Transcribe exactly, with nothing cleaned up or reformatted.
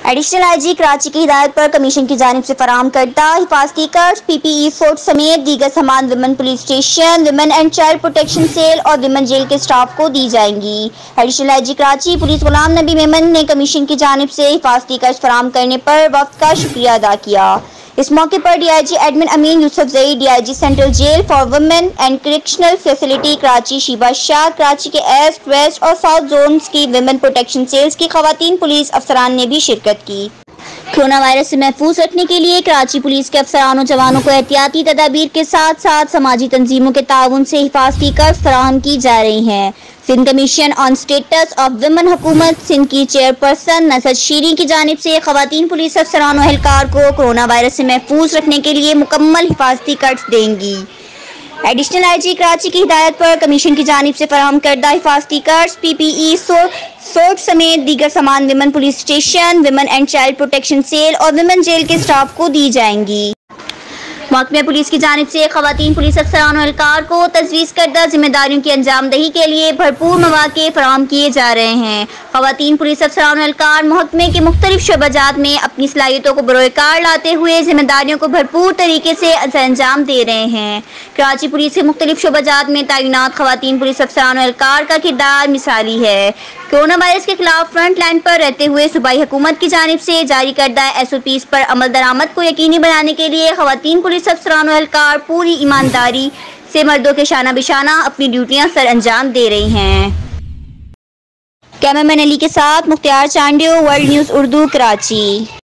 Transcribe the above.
Additional I G Karachi کی ہدایت پر commission کی جانب سے فراہم کردہ حفاظتی کٹس پی پی ای سوٹ سمیت دیگر سامان women police station, women and child protection cell اور ویمن جیل کے اسٹاف کو دی جائیں گی۔ Additional I G Karachi police Ghulam Nabi Memon نے کمیشن کی جانب سے حفاظتی کٹس فراہم کرنے پر وفد کا شکریہ ادا کیا۔ اس موقع پر D I G admin Amin Yousafzai, D I G central jail for women and correctional facility Karachi Shiba Shah, Karachi کے ایسٹ، ویسٹ اور ساؤتھ زونز کی ویمن پروٹیکشن سیلز کی خواتین پولیس افسران نے بھی شرکت کی۔ کورونا وائرس سے محفوظ رکھنے کے لیے کراچی پولیس کے افسران و جوانوں کو احتیاطی تدابیر کے ساتھ ساتھ سماجی تنظیموں کے تعاون سے حفاظتی کٹس فراہم کی جا رہی ہیں۔ Sindh commission on status of women حکومت سندھ کی چیئرپرسن نصرت شیریں کی جانب سے خواتین پولیس افسران و اہلکار کو کورونا وائرس سے محفوظ رکھنے کے لیے مکمل حفاظتی کٹس دیں گی۔ ایڈیشنل آئی جی کراچی کی ہدایت پر کمیشن کی جانب سے فراہم کردہ حفاظتی کٹس پی پی ای سوٹ سمیت دیگر سامان women police station, women and child protection cell اور ویمن جیل کے اسٹاف کو دی جائیں گی۔ محکمہ پولیس کی جانب سے خواتین پولیس افسران و اہلکار کو تجویز کردہ ذمہ داریوں کی انجام دہی کے لیے بھرپور مواقع فراہم کیے جا رہے ہیں۔ خواتین پولیس افسران و اہلکار محکمے کے مختلف شعبہ جات میں اپنی صلاحیتوں کو بروئے کار لاتے ہوئے ذمہ داریوں کو بھرپور طریقے سے انجام دے رہے ہیں۔ کراچی پولیس کے مختلف شعبہ جات میں تعینات خواتین پولیس افسران و اہلکار کا کردار مثالی ہے۔ کورونا وائرس کے خلاف فرنٹ لائن پر رہتے ہوئے صوبائی حکومت کی جانب سے جاری کردہ ایس او پیز پر عمل درآمد کو یقینی بنانے کے لیے خواتین پولیس افسران و اہلکار پوری ایمانداری سے مردوں کے شانہ بشانہ اپنی ڈیوٹیاں سر انجام دے رہی ہیں۔ کیمرہ مین علی کے ساتھ مختار چانڈیو، ورلڈ نیوز اردو، کراچی۔